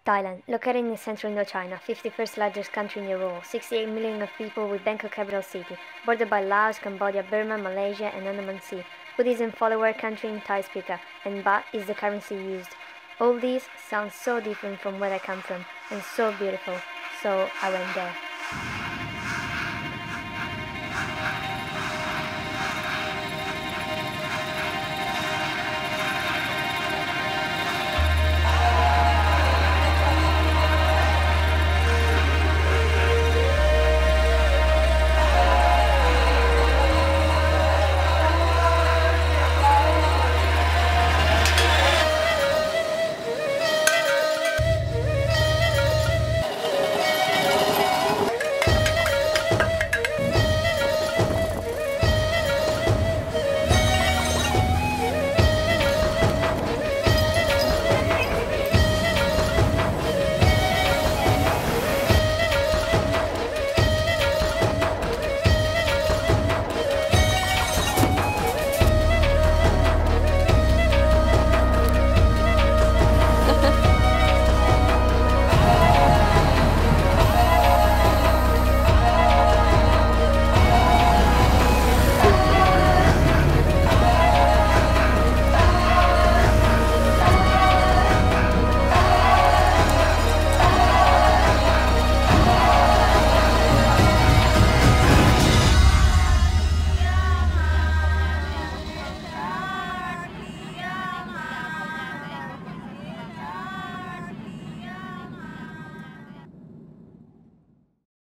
Thailand, located in central Indochina, 51st largest country in the world, 68 million of people with Bangkok capital city, bordered by Laos, Cambodia, Burma, Malaysia, and Andaman Sea. Buddhism follower country in Thai speaker, and baht is the currency used. All these sound so different from where I come from, and so beautiful, so I went there.